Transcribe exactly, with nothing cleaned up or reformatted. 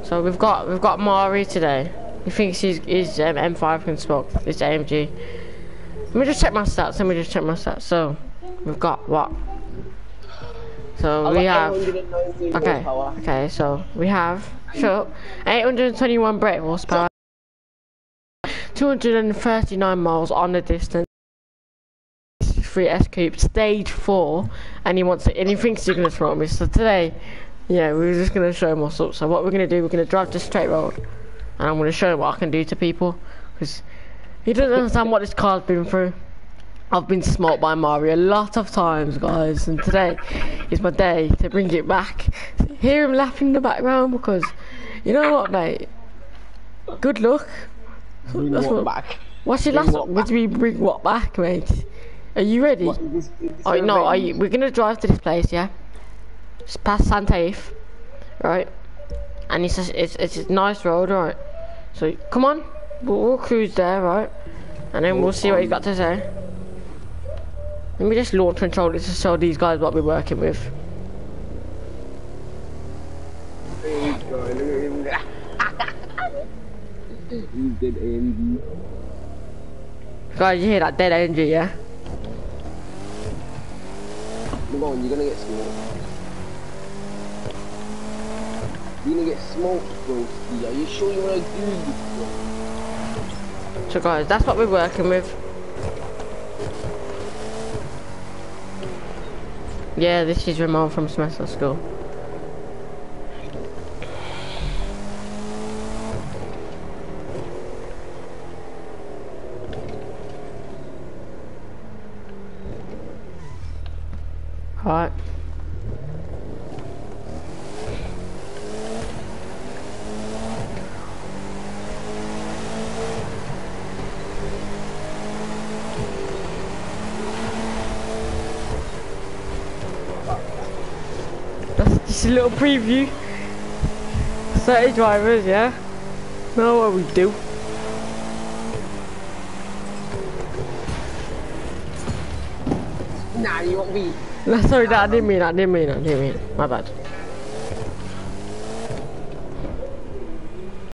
So we've got we've got Mari today. He thinks his his um, M five can smoke this A M G. Let me just check my stats. Let me just check my stats. So we've got what? So we have. Okay. Okay. So we have. Sure. eight hundred twenty-one brake horsepower. two hundred thirty-nine miles on the distance. Three S Coupe stage four, and he wants it. And he thinks he's gonna throw me. So today, yeah, we're just gonna show him what's up. So what we're gonna do, we're gonna drive the straight road, and I'm gonna show him what I can do to people, because he doesn't understand what this car's been through. I've been smoked by Mario a lot of times, guys, and today is my day to bring it back. Hear him laughing in the background, because you know what, mate? Good luck. Bring That's what what, back? What's your Bring last? what Would we bring what back, mate? Are you ready? What, is this, is this Oh no, are you, we're gonna drive to this place, yeah? It's past Santa Eve, right? And it's a, it's it's a nice road, right? So come on, we'll, we'll cruise there, right? And then we'll see what he's got to say. Let me just launch control it to show these guys what we're working with. He's dead A M G. Guys, you hear that dead energy, yeah? Come on, you're gonna get smoked. You're gonna get smoked, bro. Are you sure you wanna do this, bro? So guys, that's what we're working with. Yeah, this is Ramon from Semester School. Alright. That's just a little preview. thirty drivers, yeah? Know what we do. Nah, you won't be. No, sorry, that I didn't mean that, I didn't mean that, I didn't mean it. My bad.